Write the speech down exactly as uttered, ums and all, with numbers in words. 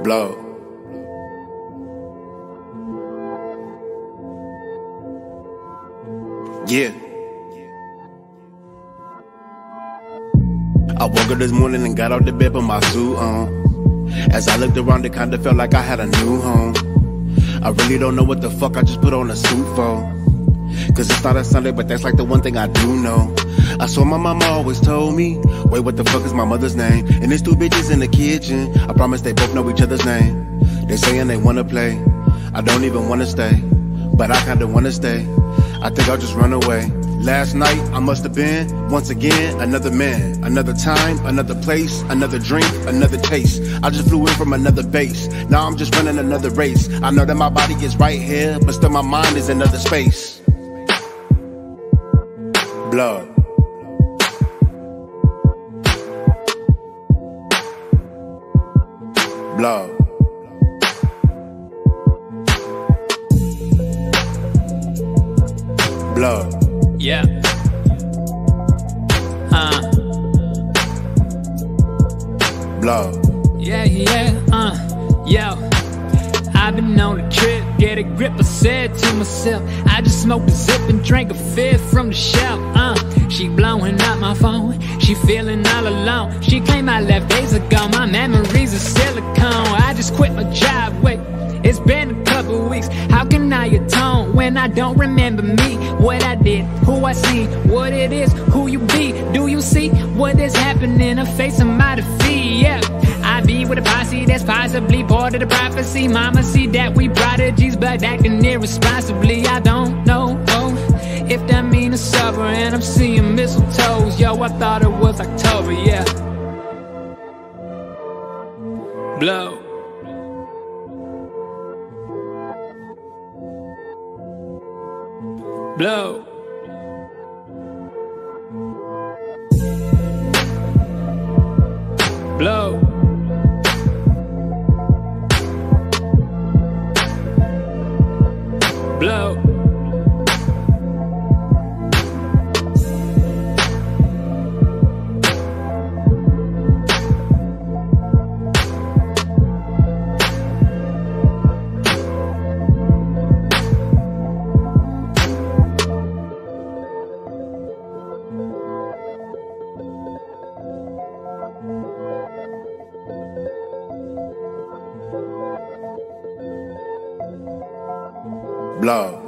Blow. Yeah. I woke up this morning and got out the bed, put my suit on. As I looked around, it kinda felt like I had a new home. I really don't know what the fuck I just put on a suit for. Cause it's not a Sunday, but that's like the one thing I do know. I saw my mama always told me, wait, what the fuck is my mother's name? And there's two bitches in the kitchen, I promise they both know each other's name. They saying they wanna play, I don't even wanna stay, but I kinda wanna stay. I think I'll just run away. Last night, I must have been, once again, another man. Another time, another place, another drink, another taste. I just flew in from another base. Now I'm just running another race. I know that my body is right here, but still my mind is in another space. Blood. Blood. Blood. Yeah. Uh. Blood. Yeah, yeah, uh. Yo. I've been on a trip, get a grip, I said to myself, I just smoked a zip and drank a fifth from the shelf. Uh. She blowing up my phone, she feeling all alone. She claimed I left days ago, my memories are silicone. I just quit my job, wait, it's been a couple weeks. How can I atone when I don't remember me? What I did, who I see, what it is, who you be. Do you see what is happening? A face of my defeat, yeah. I be with a posse that's possibly part of the prophecy. Mama see that we prodigies, but acting irresponsibly. I don't know oh, if that means it's over and I'm seeing mistletoes. Yo, I thought it was October, yeah. Blow. Blow. Blow. Blow. Blood.